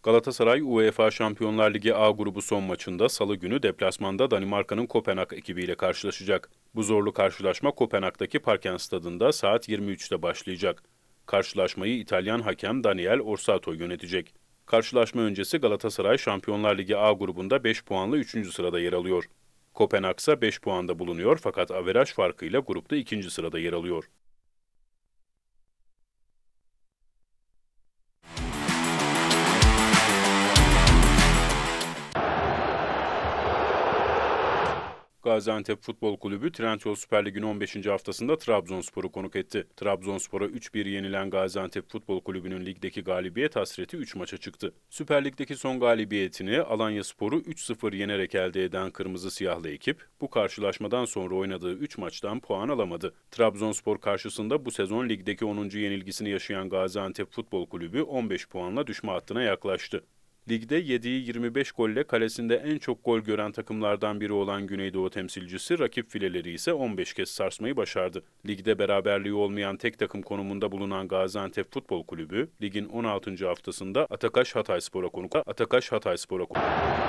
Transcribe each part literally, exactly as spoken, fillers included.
Galatasaray, UEFA Şampiyonlar Ligi A grubu son maçında Salı günü deplasmanda Danimarka'nın Kopenhag ekibiyle karşılaşacak. Bu zorlu karşılaşma Kopenhag'daki Parken Stadı'nda saat yirmi üçte başlayacak. Karşılaşmayı İtalyan hakem Daniel Orsato yönetecek. Karşılaşma öncesi Galatasaray, Şampiyonlar Ligi A grubunda beş puanla üçüncü sırada yer alıyor. Kopenhag ise beş puanda bulunuyor fakat averaj farkıyla grupta ikinci sırada yer alıyor. Gaziantep Futbol Kulübü Trendyol Süper Lig'in on beşinci haftasında Trabzonspor'u konuk etti. Trabzonspor'a üç bir yenilen Gaziantep Futbol Kulübü'nün ligdeki galibiyet hasreti üç maça çıktı. Süper Lig'deki son galibiyetini Alanyaspor'u üç sıfır yenerek elde eden Kırmızı Siyahlı ekip, bu karşılaşmadan sonra oynadığı üç maçtan puan alamadı. Trabzonspor karşısında bu sezon ligdeki onuncu yenilgisini yaşayan Gaziantep Futbol Kulübü on beş puanla düşme hattına yaklaştı. Ligde yediği yirmi beş golle kalesinde en çok gol gören takımlardan biri olan Güneydoğu temsilcisi, rakip fileleri ise on beş kez sarsmayı başardı. Ligde beraberliği olmayan tek takım konumunda bulunan Gaziantep Futbol Kulübü, ligin on altıncı haftasında Atakaş Hatayspor'a konuk. Atakaş Hatayspor'a konuk.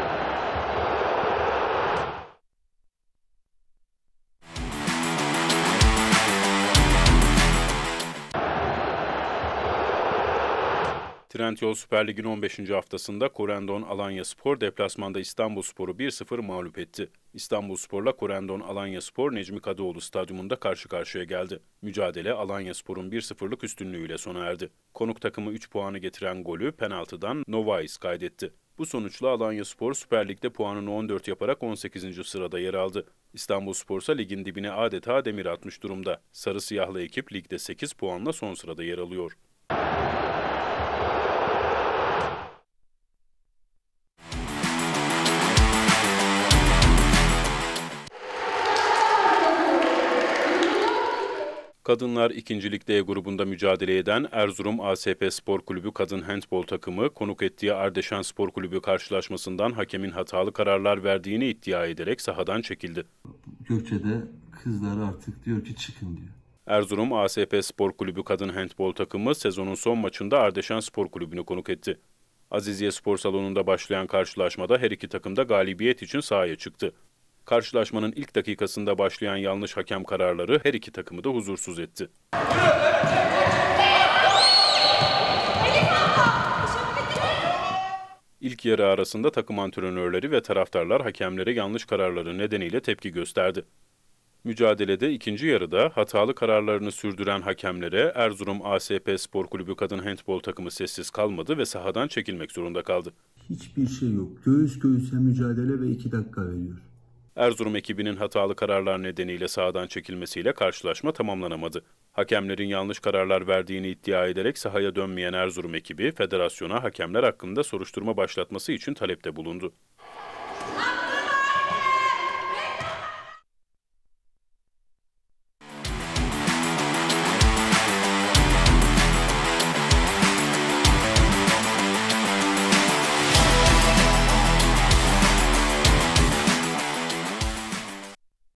Trendyol Süper Lig'in on beşinci haftasında Corendon Alanyaspor deplasmanda İstanbulspor'u bir sıfır mağlup etti. İstanbulspor'la Corendon Alanyaspor Necmi Kadıoğlu Stadyumunda karşı karşıya geldi. Mücadele Alanyaspor'un bir sıfırlık üstünlüğüyle sona erdi. Konuk takımı üç puanı getiren golü penaltıdan Novais kaydetti. Bu sonuçla Alanyaspor Süper Lig'de puanını on dört yaparak on sekizinci sırada yer aldı. İstanbulspor ise ligin dibine adeta demir atmış durumda. Sarı siyahlı ekip ligde sekiz puanla son sırada yer alıyor. Kadınlar ikinci. Lig D grubunda mücadele eden Erzurum A S P Spor Kulübü kadın handbol takımı, konuk ettiği Ardeşen Spor Kulübü karşılaşmasından hakemin hatalı kararlar verdiğini iddia ederek sahadan çekildi. Gökçe'de kızlar artık diyor ki çıkın diyor. Erzurum A S P Spor Kulübü kadın handbol takımı sezonun son maçında Ardeşen Spor Kulübü'nü konuk etti. Aziziye Spor Salonu'nda başlayan karşılaşmada her iki takım da galibiyet için sahaya çıktı. Karşılaşmanın ilk dakikasında başlayan yanlış hakem kararları her iki takımı da huzursuz etti. İlk yarı arasında takım antrenörleri ve taraftarlar hakemlere yanlış kararları nedeniyle tepki gösterdi. Mücadelede ikinci yarıda hatalı kararlarını sürdüren hakemlere Erzurum A S P Spor Kulübü kadın handbol takımı sessiz kalmadı ve sahadan çekilmek zorunda kaldı. Hiçbir şey yok. Göğüs göğüse mücadele ve iki dakika veriyor. Erzurum ekibinin hatalı kararlar nedeniyle sahadan çekilmesiyle karşılaşma tamamlanamadı. Hakemlerin yanlış kararlar verdiğini iddia ederek sahaya dönmeyen Erzurum ekibi, federasyona hakemler hakkında soruşturma başlatması için talepte bulundu.